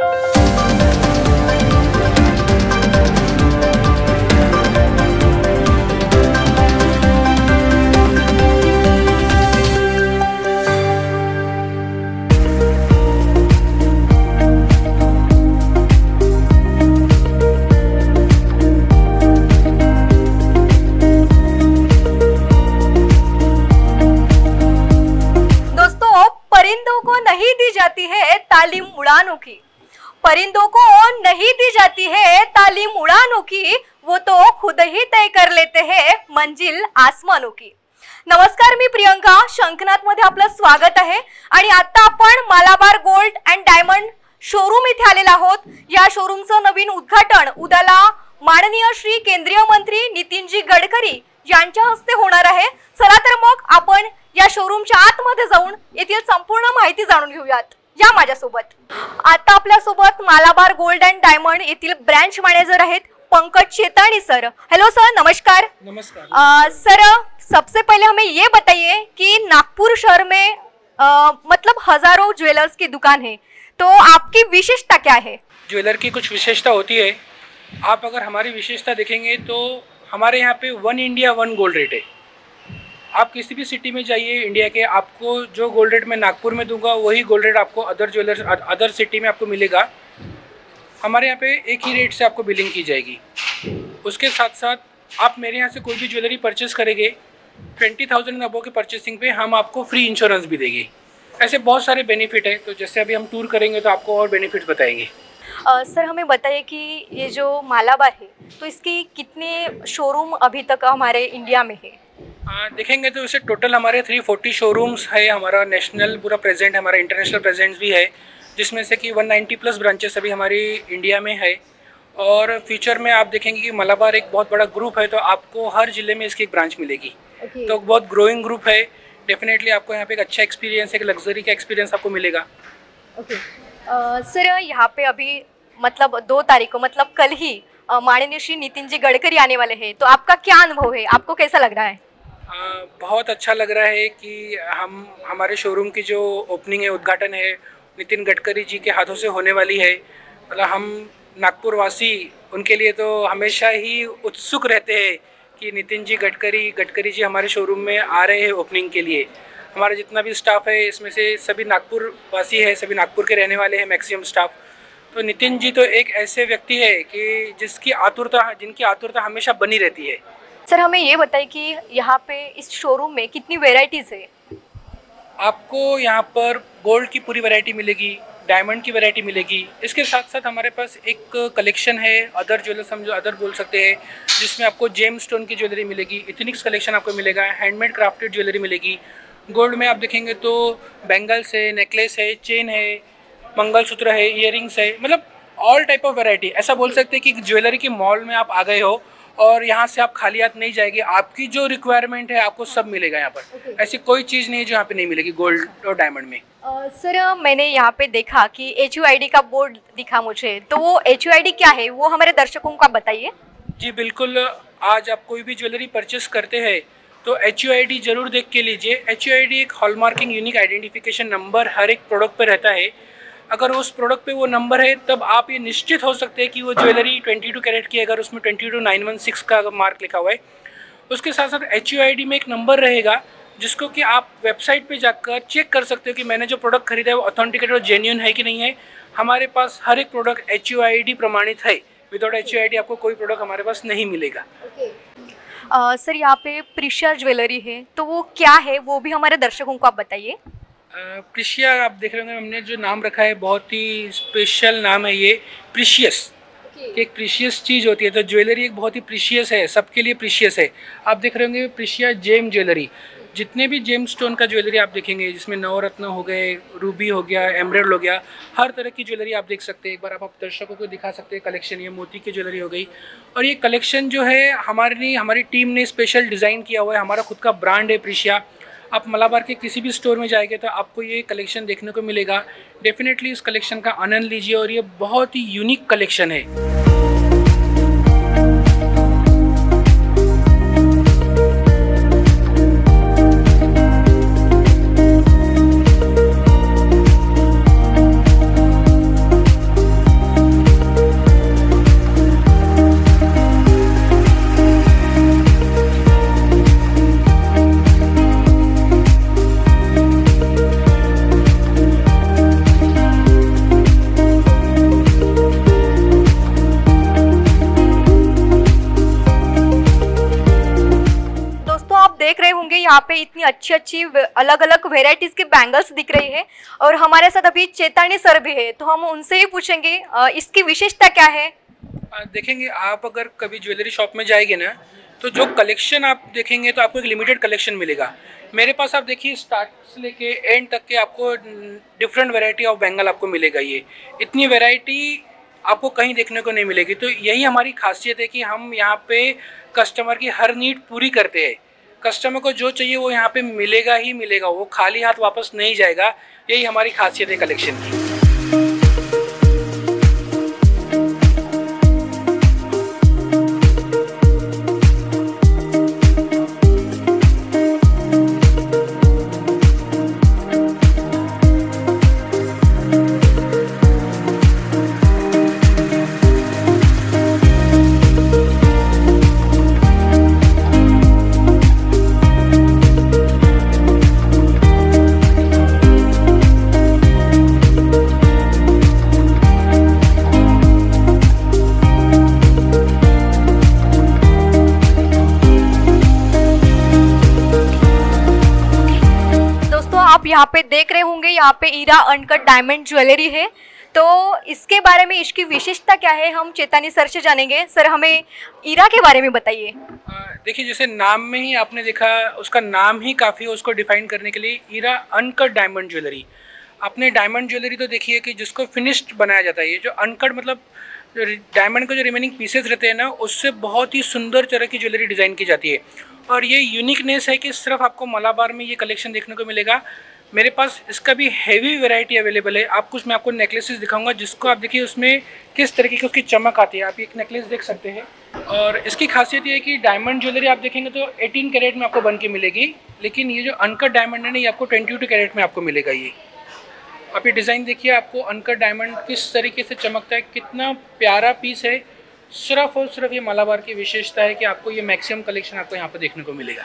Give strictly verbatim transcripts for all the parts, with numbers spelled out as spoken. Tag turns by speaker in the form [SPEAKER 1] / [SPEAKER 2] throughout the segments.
[SPEAKER 1] परिंदों को नहीं दी जाती है तालीम उड़ानों की, परिंदों को नहीं दी जाती है तालीम उड़ानों की, वो तो खुद ही तय कर लेते हैं मंजिल आसमानों की। नमस्कार, मी प्रियंका, शंखनाथ मध्ये आपलं स्वागत आहे। आणि आता आपण Malabar Gold and Diamond showroom इथे आलेलो आहोत। या शोरूमचं नवीन उद्घाटन उद्याला माननीय श्री केंद्रीय मंत्री नितीनजी गडकरी यांच्या हस्ते होणार आहे। चला तर मग आपण या शोरूमच्या आतमध्ये जाऊन येथील संपूर्ण माहिती जाणून घेऊयात। या माझ्यासोबत आता आपल्या सोबत मालाबार गोल्ड अँड डायमंड येथील ब्रांच मॅनेजर आहेत Pankaj Chetani sir. Hello sir, नमस्कार।
[SPEAKER 2] नमस्कार
[SPEAKER 1] सर, सबसे पहले हमें ये बताइए कि नागपुर शहर में आ, मतलब हजारों ज्वेलर्स की दुकान है, तो आपकी विशेषता क्या है?
[SPEAKER 2] ज्वेलर की कुछ विशेषता होती है। आप अगर हमारी विशेषता देखेंगे तो हमारे यहाँ पे one India one gold rate है। आप किसी भी सिटी में जाइए इंडिया के, आपको जो गोल्ड रेट मैं नागपुर में दूंगा वही गोल्ड रेट आपको अदर ज्वेलर्स अदर सिटी में आपको मिलेगा। हमारे यहाँ पे एक ही रेट से आपको बिलिंग की जाएगी। उसके साथ साथ आप मेरे यहाँ से कोई भी ज्वेलरी परचेस करेंगे, ट्वेंटी थाउजेंड अबो के परचेसिंग पे हम आपको फ्री इंश्योरेंस भी देंगे। ऐसे बहुत सारे बेनिफिट है। तो जैसे अभी हम टूर करेंगे तो आपको और बेनिफिट्स बताएंगे।
[SPEAKER 1] आ, सर, हमें बताइए कि ये जो मालाबार है तो इसकी कितने शोरूम अभी तक हमारे इंडिया में है?
[SPEAKER 2] आ, देखेंगे तो इसे टोटल हमारे थ्री फोर्टी शोरूम्स है। हमारा नेशनल पूरा प्रेजेंट, हमारा इंटरनेशनल प्रेजेंस भी है, जिसमें से कि वन नाइंटी प्लस ब्रांचेस अभी हमारी इंडिया में है। और फ्यूचर में आप देखेंगे कि मालाबार एक बहुत बड़ा ग्रुप है, तो आपको हर ज़िले में इसकी एक ब्रांच मिलेगी। okay. तो बहुत ग्रोइंग ग्रुप है। डेफिनेटली आपको यहाँ पे एक अच्छा एक्सपीरियंस, एक लग्जरी का एक्सपीरियंस आपको मिलेगा।
[SPEAKER 1] Okay okay. सर, यहाँ पे अभी मतलब दो तारीख को मतलब कल ही माननीय श्री नितिन जी गडकरी आने वाले हैं, तो आपका क्या अनुभव है? आपको कैसा लग रहा है?
[SPEAKER 2] आ, बहुत अच्छा लग रहा है कि हम हमारे शोरूम की जो ओपनिंग है, उद्घाटन है, नितिन गडकरी जी के हाथों से होने वाली है। मतलब हम नागपुर वासी उनके लिए तो हमेशा ही उत्सुक रहते हैं कि नितिन जी गडकरी गडकरी जी हमारे शोरूम में आ रहे हैं ओपनिंग के लिए। हमारा जितना भी स्टाफ है इसमें से सभी नागपुर वासी है, सभी नागपुर के रहने वाले हैं मैक्सिमम स्टाफ। तो नितिन जी तो एक ऐसे व्यक्ति है कि जिसकी आतुरता जिनकी आतुरता हमेशा बनी रहती है।
[SPEAKER 1] सर, हमें ये बताइए कि यहाँ पे इस शोरूम में कितनी वेराइटीज़ है?
[SPEAKER 2] आपको यहाँ पर गोल्ड की पूरी वैरायटी मिलेगी, डायमंड की वैरायटी मिलेगी। इसके साथ साथ हमारे पास एक कलेक्शन है, अदर ज्वेलर्स हम जो अदर बोल सकते हैं, जिसमें आपको जेम स्टोन की ज्वेलरी मिलेगी, इथनिक्स कलेक्शन आपको मिलेगा, हैंडमेड क्राफ्टेड ज्वेलरी मिलेगी। गोल्ड में आप देखेंगे तो बैंगल्स है, नेकलेस है, चेन है, मंगलसूत्र है, इयरिंग्स है, मतलब ऑल टाइप ऑफ वैरायटी। ऐसा बोल सकते हैं कि ज्वेलरी की मॉल में आप आ गए हो और यहाँ से आप खाली हाथ नहीं जाएंगे। आपकी जो रिक्वायरमेंट है आपको सब मिलेगा यहाँ पर। okay. ऐसी कोई चीज़ नहीं है जो यहाँ पे नहीं मिलेगी गोल्ड और डायमंड में।
[SPEAKER 1] uh, सर, मैंने यहाँ पे देखा कि एच यू आई डी का बोर्ड दिखा मुझे, तो वो एच यू आई डी क्या है वो हमारे दर्शकों को आप बताइए।
[SPEAKER 2] जी बिल्कुल, आज आप कोई भी ज्वेलरी परचेस करते हैं तो एच यू आई डी जरूर देख के लीजिए। एच यू आई डी एक हॉलमार्किंग यूनिक आइडेंटिफिकेशन नंबर हर एक प्रोडक्ट पर रहता है। अगर उस प्रोडक्ट पे वो नंबर है तब आप ये निश्चित हो सकते हैं कि वो ज्वेलरी बाईस कैरेट की, अगर उसमें बाईस नाइन वन सिक्स का मार्क लिखा हुआ है। उसके साथ साथ एच यू आई डी में एक नंबर रहेगा जिसको कि आप वेबसाइट पे जाकर चेक कर सकते हो कि मैंने जो प्रोडक्ट खरीदा है वो ऑथेंटिकेटेड और जेन्युइन है कि नहीं है। हमारे पास हर एक product H U I D प्रमाणित है। Without H U I D आपको कोई प्रोडक्ट हमारे पास नहीं मिलेगा।
[SPEAKER 1] okay. uh, सर, यहाँ पे प्रिशिया ज्वेलरी है, तो वो क्या है वो भी हमारे दर्शकों को आप बताइए।
[SPEAKER 2] प्रिशिया आप देख रहे होंगे, हमने जो नाम रखा है बहुत ही स्पेशल नाम है ये, प्रिशियस। okay. एक प्रिशियस चीज़ होती है, तो ज्वेलरी एक बहुत ही प्रिशियस है, सबके लिए प्रिशियस है। आप देख रहे होंगे प्रिशिया जेम ज्वेलरी। जितने भी जेम स्टोन का ज्वेलरी आप देखेंगे, जिसमें नवरत्न हो गए, रूबी हो गया, एमराल्ड हो गया, हर तरह की ज्वेलरी आप देख सकते हैं। एक बार आप, आप दर्शकों को दिखा सकते हैं कलेक्शन। ये मोती की ज्वेलरी हो गई, और ये कलेक्शन जो है हमारी हमारी टीम ने स्पेशल डिज़ाइन किया हुआ है। हमारा खुद का ब्रांड है प्रिशिया। आप मालाबार के किसी भी स्टोर में जाएंगे तो आपको ये कलेक्शन देखने को मिलेगा। डेफिनेटली इस कलेक्शन का आनंद लीजिए, और ये बहुत ही यूनिक कलेक्शन है।
[SPEAKER 1] यहाँ पे इतनी अच्छी अच्छी अलग अलग वेराइटीज के बैंगल्स दिख रही है और हमारे साथ अभी चेतानी सर भी है, तो हम उनसे ही पूछेंगे इसकी विशेषता क्या है।
[SPEAKER 2] देखेंगे आप अगर कभी ज्वेलरी शॉप में जाएंगे ना, तो जो कलेक्शन आप देखेंगे तो आपको एक लिमिटेड कलेक्शन मिलेगा। मेरे पास आप देखिए स्टार्ट से लेके एंड तक के आपको डिफरेंट वैरायटी ऑफ बैंगल आपको मिलेगा। ये इतनी वैरायटी आपको कहीं देखने को नहीं मिलेगी। तो यही हमारी खासियत है कि हम यहाँ पे कस्टमर की हर नीड पूरी करते हैं। कस्टमर को जो चाहिए वो यहाँ पे मिलेगा ही मिलेगा, वो खाली हाथ वापस नहीं जाएगा। यही हमारी खासियत है कलेक्शन की।
[SPEAKER 1] आप यहाँ पे देख रहे होंगे, यहाँ पे ईरा अनकट डायमंड ज्वेलरी है। तो इसके बारे में, इसकी विशेषता क्या है, हम चेतानी सर से जानेंगे। सर हमें ईरा के बारे में बताइए।
[SPEAKER 2] देखिए जैसे नाम में ही आपने देखा, उसका नाम ही काफ़ी है उसको डिफाइन करने के लिए। ईरा अनकट डायमंड ज्वेलरी, आपने डायमंड ज्वेलरी तो देखी है कि जिसको फिनिश्ड बनाया जाता है। ये जो अनकट मतलब डायमंड के जो रिमेनिंग पीसेस रहते हैं ना, उससे बहुत ही सुंदर तरह की ज्वेलरी डिज़ाइन की जाती है। और ये यूनिकनेस है कि सिर्फ आपको मलाबार में ये कलेक्शन देखने को मिलेगा। मेरे पास इसका भी हैवी वैरायटी अवेलेबल है। आप कुछ मैं आपको नेकलेसेस दिखाऊंगा, जिसको आप देखिए उसमें किस तरीके की उसकी चमक आती है। आप एक नेकलेस देख सकते हैं। और इसकी खासियत ये है कि डायमंड ज्वेलरी आप देखेंगे तो अठारह कैरेट में आपको बन के मिलेगी, लेकिन ये जो अनकट डायमंड है ना, ये आपको बाईस कैरेट में आपको मिलेगा। ये आप ये डिज़ाइन देखिए, आपको अनकट डायमंड किस तरीके से चमकता है, कितना प्यारा पीस है। सिर्फ और सिर्फ ये मलाबार की विशेषता है कि आपको ये मैक्सिमम कलेक्शन आपको यहाँ पर देखने को मिलेगा।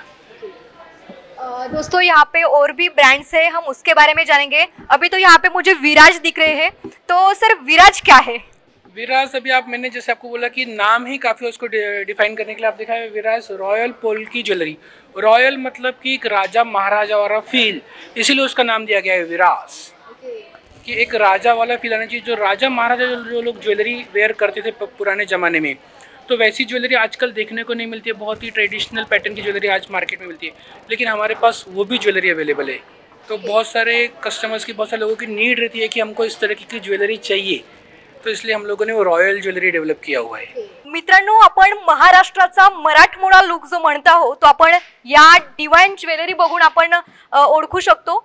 [SPEAKER 1] दोस्तों यहाँ पे और भी ब्रांड्स है, हम उसके बारे में जानेंगे। अभी तो यहाँ पे मुझे विराज दिख रहे हैं, तो सर विराज क्या है?
[SPEAKER 2] विराज अभी आप, मैंने जैसे आपको बोला कि नाम ही काफ़ी उसको डिफाइन करने के लिए आप देखा है। विराज रॉयल पोल की ज्वेलरी। रॉयल मतलब कि एक राजा महाराजा वाला फील, इसीलिए उसका नाम दिया गया है विराज। कि एक राजा वाला फील आना चाहिए। जो राजा महाराजा जो लोग ज्वेलरी वेयर करते थे पुराने ज़माने में, तो वैसी ज्वेलरी आजकल देखने को नहीं मिलती है। बहुत ही ट्रेडिशनल पैटर्न की ज्वेलरी आज मार्केट में मिलती है, लेकिन हमारे पास वो भी ज्वेलरी अवेलेबल है। तो बहुत सारे कस्टमर्स की, बहुत सारे लोगों की नीड रहती है कि हमको इस तरह की ज्वेलरी चाहिए, तो इसलिए हम लोगों ने वो रॉयल ज्वेलरी डेव्हलप किया हुआ है।
[SPEAKER 1] मित्रांनो, आपण महाराष्ट्राचा मराठमोळा लुक जो म्हणता हो, तो आपण या डिवाइन ज्वेलरी बघून आपण ओळखू शकतो।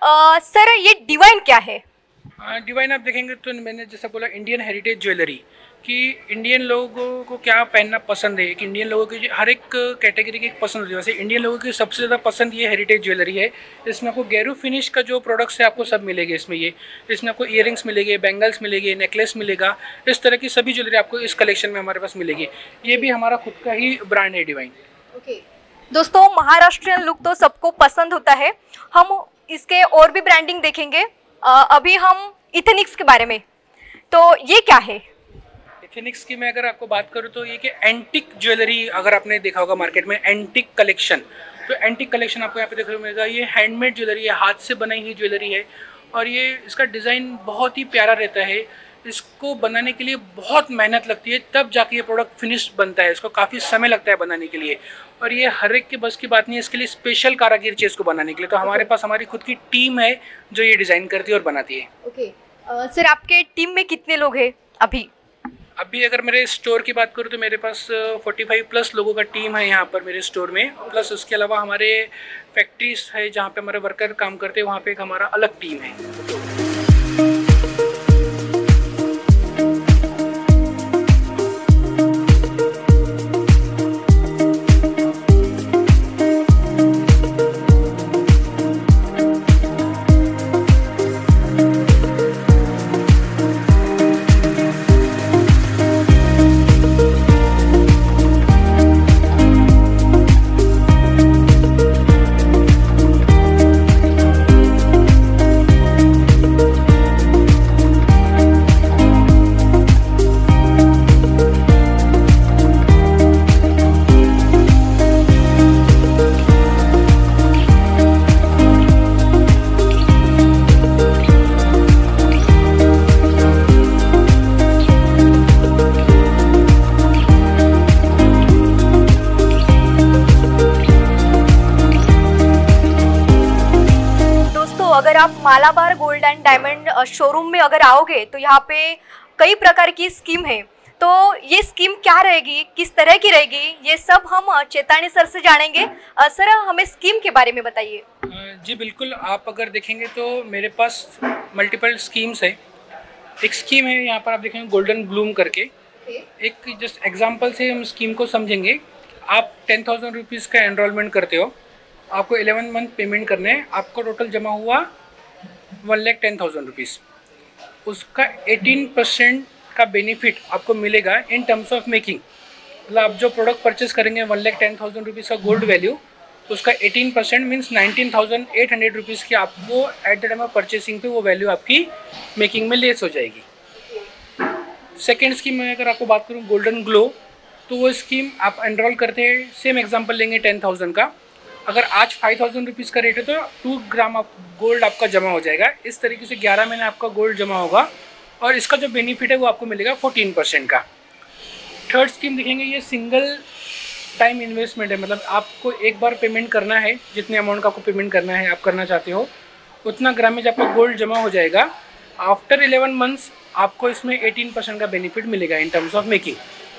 [SPEAKER 1] सर ये डिवाइन क्या है?
[SPEAKER 2] डिवाइन आप देखेंगे तो मैंने जैसा बोला इंडियन हेरिटेज ज्वेलरी, कि इंडियन लोगों को क्या पहनना पसंद है। कि इंडियन लोगों की हर एक कैटेगरी की पसंद होती है। वैसे इंडियन लोगों की सबसे ज़्यादा पसंद ये हेरिटेज ज्वेलरी है। इसमें आपको गैरू फिनिश का जो प्रोडक्ट्स है आपको सब मिलेंगे इसमें। ये इसमें आपको ईयरिंग्स मिलेंगे, बैंगल्स मिलेंगे, नेकलेस मिलेगा। इस तरह की सभी ज्वेलरी आपको इस कलेक्शन में हमारे पास मिलेगी। ये भी हमारा खुद का ही ब्रांड है डिवाइन।
[SPEAKER 1] ओके दोस्तों, महाराष्ट्रियन लुक तो सबको पसंद होता है। हम इसके और भी ब्रांडिंग देखेंगे। अभी हम इथेनिक्स के बारे में, तो ये क्या है?
[SPEAKER 2] इथेनिक्स की मैं अगर आपको बात करूँ तो ये कि एंटिक ज्वेलरी, अगर आपने देखा होगा मार्केट में एंटिक कलेक्शन, तो एंटिक कलेक्शन आपको यहाँ पे देखने को मिलेगा। ये हैंडमेड ज्वेलरी है, हाथ से बनाई हुई ज्वेलरी है। और ये इसका डिज़ाइन बहुत ही प्यारा रहता है। इसको बनाने के लिए बहुत मेहनत लगती है, तब जाके ये प्रोडक्ट फिनिश बनता है। इसको काफ़ी समय लगता है बनाने के लिए, और ये हर एक के बस की बात नहीं है। इसके लिए स्पेशल कारागिर चाहिए इसको बनाने के लिए। तो हमारे पास हमारी खुद की टीम है जो ये डिज़ाइन करती है और बनाती है।
[SPEAKER 1] ओके सर, आपके टीम में कितने लोग हैं अभी?
[SPEAKER 2] अभी अगर मेरे स्टोर की बात करूँ तो मेरे पास पैंतालीस प्लस लोगों का टीम है यहाँ पर मेरे स्टोर में। प्लस उसके अलावा हमारे फैक्ट्रीज है जहाँ पे हमारे वर्कर काम करते हैं, वहाँ पे एक हमारा अलग टीम है।
[SPEAKER 1] आप Malabar Gold and Diamond showroom में अगर आओगे तो यहाँ पे कई प्रकार की स्कीम है, तो ये स्कीम क्या रहेगी, किस तरह की रहेगी, ये सब हम चेतानी सर से जानेंगे। सर हमें स्कीम के बारे में बताइए।
[SPEAKER 2] जी बिल्कुल, आप अगर देखेंगे तो मेरे पास मल्टीपल स्कीम्स है। एक स्कीम है यहाँ पर आप देखेंगे गोल्डन ब्लूम करके, एक जस्ट एग्जांपल से हम स्कीम को समझेंगे। आप टेन थाउजेंड रुपीज़ का एनरोलमेंट करते हो, आपको इलेवन मंथ पेमेंट करने हैं, आपको टोटल जमा हुआ one lakh ten thousand rupees. उसका एटीन परसेंट का बेनिफिट आपको मिलेगा इन टर्म्स ऑफ मेकिंग। मतलब आप जो प्रोडक्ट परचेस करेंगे one lakh ten thousand rupees का गोल्ड वैल्यू, उसका eighteen percent means nineteen thousand eight hundred rupees की आपको at the time of purchasing पे वो वैल्यू आपकी मेकिंग में लेस हो जाएगी। सेकेंड स्कीम में अगर आपको बात करूँ गोल्डन ग्लो, तो वो स्कीम आप एनरोल करते हैं, सेम एग्जांपल लेंगे टेन थाउजेंड का। अगर आज फाइव थाउजेंड रुपीज़ का रेट है तो टू ग्राम आप गोल्ड आपका जमा हो जाएगा। इस तरीके से ग्यारह महीने आपका गोल्ड जमा होगा और इसका जो बेनिफिट है वो आपको मिलेगा फोर्टीन परसेंट का। थर्ड स्कीम देखेंगे, ये सिंगल टाइम इन्वेस्टमेंट है। मतलब आपको एक बार पेमेंट करना है, जितने अमाउंट का आपको पेमेंट करना है, आप करना चाहते हो उतना ग्रामेज आपका गोल्ड जमा हो जाएगा। आफ्टर इलेवन मंथ्स आपको इसमें एटीन परसेंट का बेनिफिट मिलेगा इन टर्म्स ऑफ मेकिंग।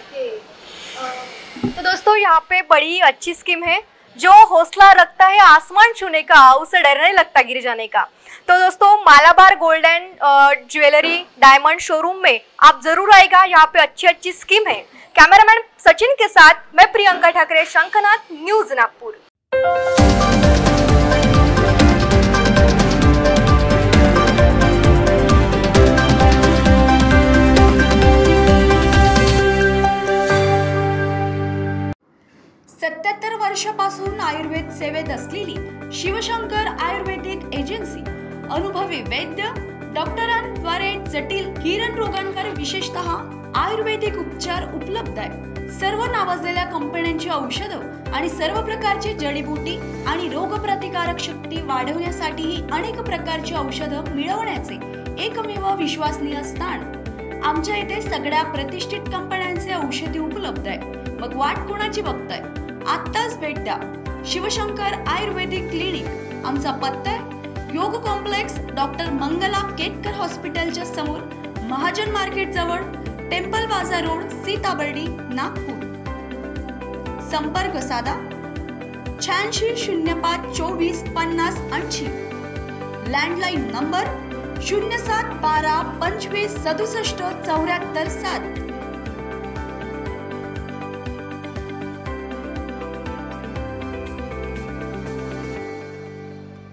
[SPEAKER 1] तो दोस्तों यहाँ पे बड़ी अच्छी स्कीम है, जो हौसला रखता है आसमान छूने का, उसे डर नहीं लगता गिर जाने का। तो दोस्तों Malabar Gold and jewellery diamond showroom में आप जरूर आएगा, यहाँ पे अच्छी अच्छी स्कीम है। कैमरामैन सचिन के साथ मैं प्रियंका ठाकरे, शंखनाथ न्यूज नागपुर।
[SPEAKER 3] सत्याहत्तर वर्षापासून आयुर्वेद सेवेत असलेली शिवशंकर आयुर्वेदिक एजन्सी अनुभवी वैद्य डॉक्टरांद्वारे जटिल किरण रोगांवर विशेषतः आयुर्वेदिक उपचार उपलब्ध आहे। सर्व नावाजलेल्या कंपन्यांची औषधं आणि सर्व प्रकारची जडीबुटी आणि रोगप्रतिकारक शक्ती वाढवण्यासाठी अनेक प्रकारची औषधं मिळवण्याचे एकमेव विश्वसनीय स्थान। आमच्या इथे सगळ्या प्रतिष्ठित कंपन्यांचे औषधी उपलब्ध आहे। मग वाट कोणाची बघताय? आत्ताच भेट द्या शिवशंकर आयुर्वेदिक क्लिनिक। आमचा पत्ता आहे योग कॉम्प्लेक्स डॉक्टर मंगला केतकर हॉस्पिटलच्या समोर, महाजन मार्केट जवळ, टेम्पल बाजार रोड, सीताबर्डी, नागपूर। संपर्क साधा शहाऐंशी शून्य पाच चोवीस पन्नास ऐंशी। लँडलाईन नंबर शून्य सात बारा पंचवीस सदुसष्ट चौऱ्याहत्तर सात।